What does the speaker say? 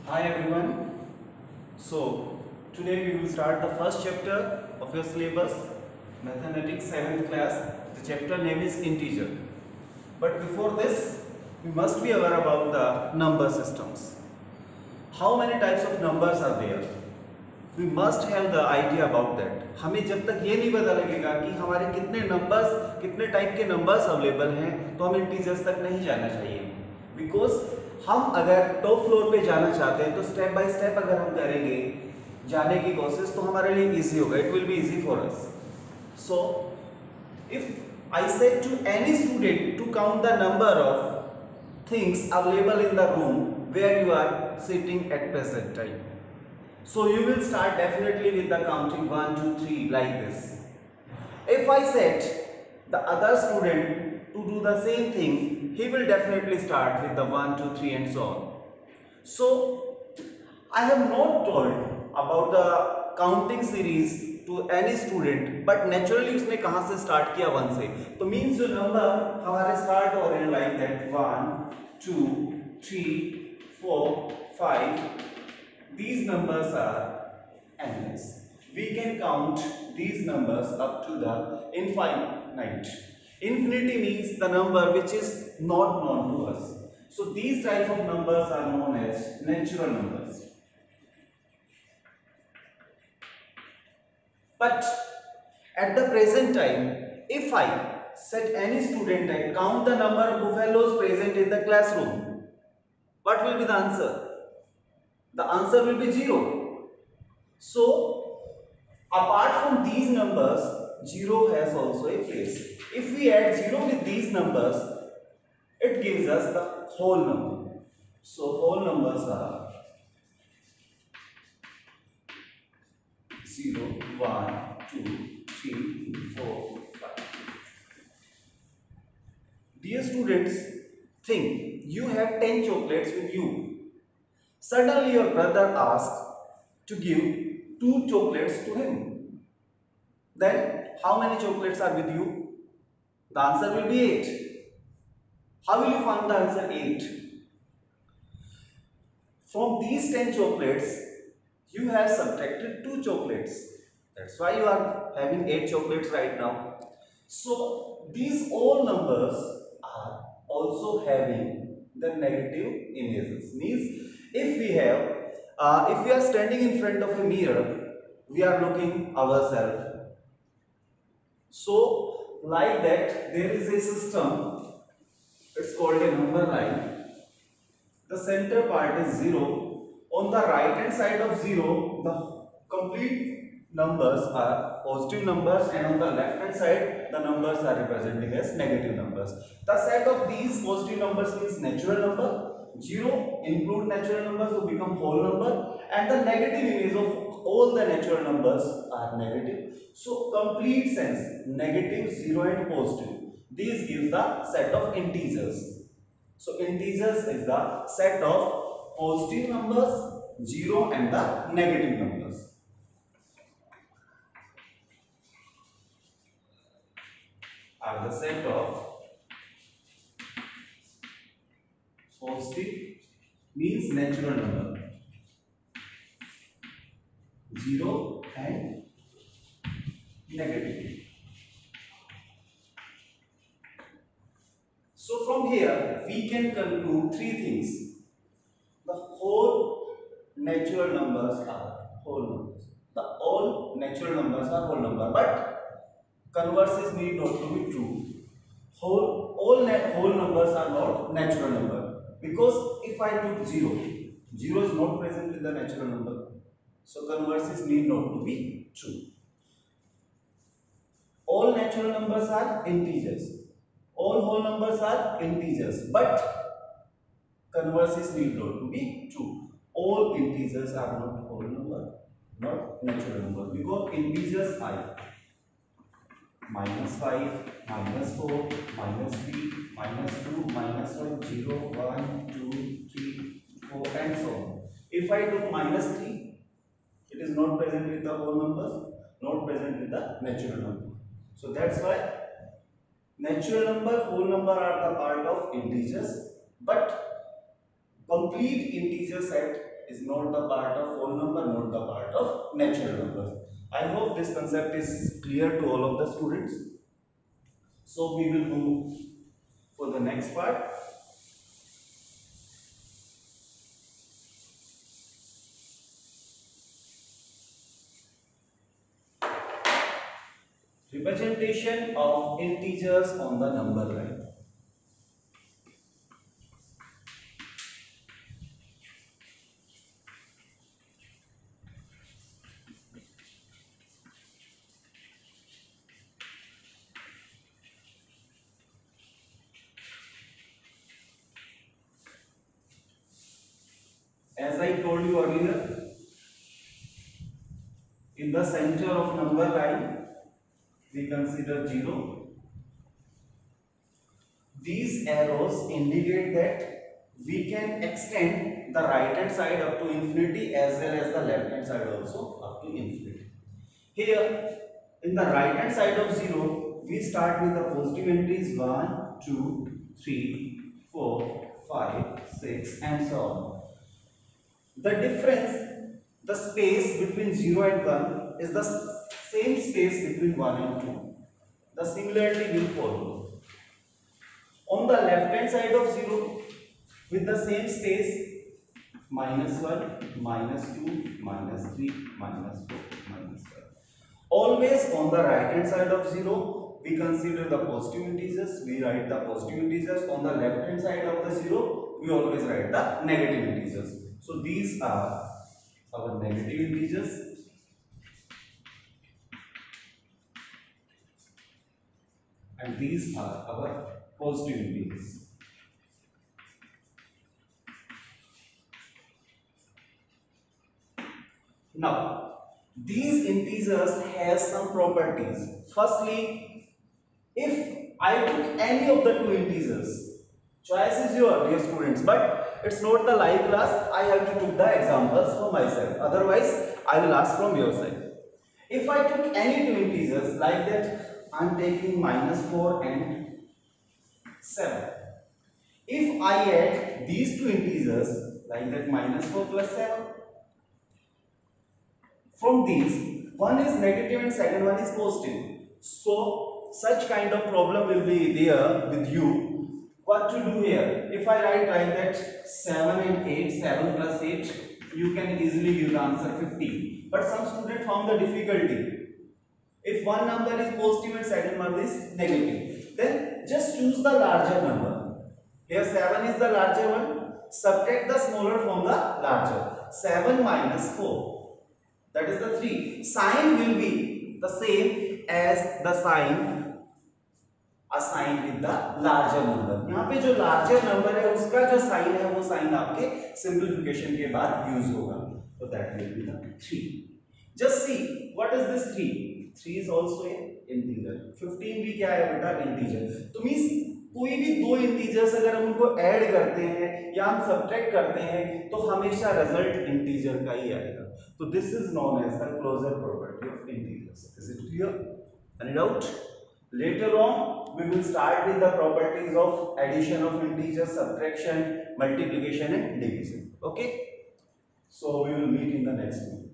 Hi everyone. So today we will start the first chapter of your syllabus, Mathematics 7th class. The chapter name is Integer. But before this, we must be aware about the number systems. How many types of numbers are there? We must have the idea about that. हमें जब तक ये नहीं पता लगेगा कि हमारे कितने नंबर्स, कितने टाइप के नंबर्स अवेलेबल हैं, तो हमें इंटीजर्स तक नहीं जाना चाहिए. बिकॉज हम अगर टॉप फ्लोर पे जाना चाहते हैं तो स्टेप बाय स्टेप अगर हम करेंगे जाने की कोशिश तो हमारे लिए इजी होगा. It will be easy for us. So if I say to any student to count the number of things available in the room where you are sitting at present time, so you will start definitely with the counting 1, 2, 3 like this. If I set the other student to do the same thing, he will definitely start with the 1, 2, 3 and so on. So I have not told about the counting series to any student, but naturally उसने कहाँ से start किया 1 से. तो means जो number हमारे start हो रहे हैं like that 1, 2, 3, 4, 5. These numbers are endless. We can count these numbers up to the infinite. Infinity means the number which is not known to us. So these type of numbers are known as natural numbers. But at the present time, if I set any student and count the number of buffaloes present in the classroom, what will be the answer? The answer will be 0. So, apart from these numbers, 0 has also a place. If we add 0 with these numbers, it gives us the whole number. So, whole numbers are 0, 1, 2, 3, 4, 5. Dear students, think you have 10 chocolates with you. Suddenly your brother asks to give 2 chocolates to him. Then how many chocolates are with you? The answer will be 8. How will you find the answer 8? From these 10 chocolates, you have subtracted 2 chocolates. That's why you are having 8 chocolates right now. So these all numbers are also having the negative images. Means if we are standing in front of a mirror, we are looking ourselves. So like that, there is a system. It's called a number line. The center part is 0. On the right hand side of 0, the complete numbers are positive numbers, and on the left hand side, the numbers are represented as negative numbers. The set of these positive numbers means natural number. 0 include natural numbers to become whole number, and the negative image of all the natural numbers are negative. So complete sense, negative, 0 and positive. These gives the set of integers. So integers is the set of positive numbers, 0 and the negative numbers. Are the set of positive means natural number, 0 and negative. So from here we can conclude 3 things. The whole natural numbers are whole numbers. The all natural numbers are whole number, but converses need not to be true. Whole numbers are not natural number, because if I took 0, 0 is not present with the natural number, so converses need not to be true. All natural numbers are integers. All whole numbers are integers, but converses need not to be true. All integers are not whole number, not natural number, because integers are -5, -4, -3, -2, -1, 0, 1, 2, 3, 4 and so on. If I took -3, it is not present with the whole numbers, not present with the natural number. So that's why natural number, whole number are the part of integers, but complete integer set is not the part of whole number, not the part of natural numbers. I hope this concept is clear to all of the students. So we will move for the next part. Representation of integers on the number line. As I told you earlier, in the center of number line, we consider 0. These arrows indicate that we can extend the right hand side up to infinity as well as the left hand side also up to infinity. Here, in the right hand side of 0, we start with the positive entries 1, 2, 3, 4, 5, 6 and so on. The difference, the space between 0 and 1 is the same space between 1 and 2. The similarity will follow. On the left hand side of 0, with the same space, -1, -2, -3, -4, -5. Always on the right hand side of 0, we consider the positive integers, we write the positive integers. On the left hand side of the 0, we always write the negative integers. So these are our negative integers and these are our positive integers. Now, these integers have some properties. Firstly, if I took any of the two integers, choice is yours, dear students, but it's not the live class. I have to take the examples for myself. Otherwise, I will ask from your side. If I took any two integers like that, I am taking -4 and 7. If I add these two integers like that, -4 plus 7, from these, one is negative and second one is positive. So such kind of problem will be there with you. What to do here? If I write like that 7 and 8, 7 plus 8, you can easily give the answer 15. But some student found the difficulty. If one number is positive and second one is negative, then just choose the larger number. Here 7 is the larger one. Subtract the smaller from the larger. 7 minus 4. That is the 3. Sign will be the same as the sign assign with the larger number. यहाँ पे जो larger number है उसका जो sign है वो sign आपके simplification के बाद यूज होगा. तो that will be the 3. Just see what is this 3. 3 is also a integer. 15 भी क्या है बेटा? इंटीजर. तो मींस कोई भी दो इंटीजर्स अगर हम उनको ऐड करते हैं या हम सब्ट्रैक्ट करते हैं तो हमेशा रिजल्ट इंटीजर का ही आएगा. तो this is known as the closure property of integers. Is it clear? Any doubt? Later on, we will start with the properties of addition of integers, subtraction, multiplication and division. Okay? So we will meet in the next one.